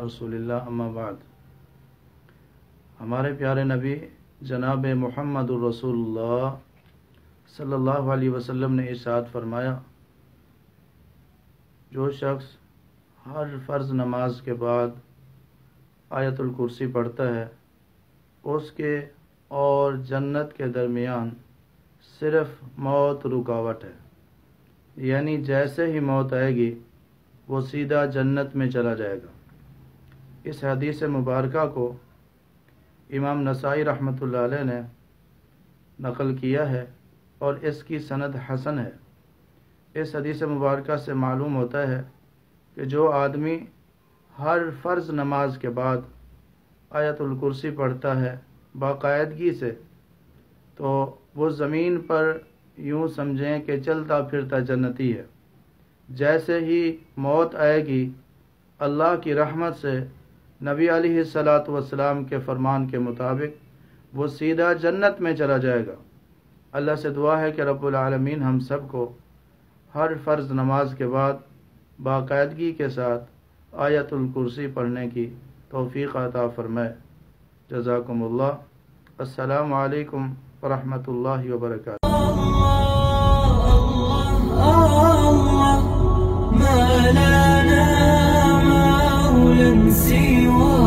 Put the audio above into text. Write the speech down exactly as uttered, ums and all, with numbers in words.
رسول اللہ اما بعد۔ ہمارے پیارے نبی جناب محمد الرسول اللہ صلی اللہ علیہ وسلم نے ارشاد فرمایا، جو شخص ہر فرض نماز کے بعد آیت الکرسی پڑھتا ہے اس کے اور جنت کے درمیان صرف موت رکاوٹ ہے، یعنی جیسے ہی موت آئے گی وہ سیدھا جنت میں چلا جائے گا۔ اس حدیث مبارکہ کو امام نسائی رحمۃ اللہ علیہ نے نقل کیا ہے اور اس کی سند حسن ہے۔ اس حدیث مبارکہ سے معلوم ہوتا ہے کہ جو آدمی ہر فرض نماز کے بعد آیت الکرسی پڑھتا ہے باقاعدگی سے، تو وہ زمین پر یوں سمجھیں کہ چلتا پھرتا جنتی ہے۔ جیسے ہی موت آئے گی اللہ کی رحمت سے نبی علیہ الصلاۃ والسلام کے فرمان کے مطابق وہ سیدھا جنت میں چلا جائے گا۔ اللہ سے دعا ہے کہ رب العالمین ہم سب کو ہر فرض نماز کے بعد باقاعدگی کے ساتھ آیت الکرسی پڑھنے کی توفیق عطا فرمائے۔ جزاکم اللہ۔ السلام علیکم ورحمۃ اللہ وبرکاتہ۔ ما لنا مولى سوى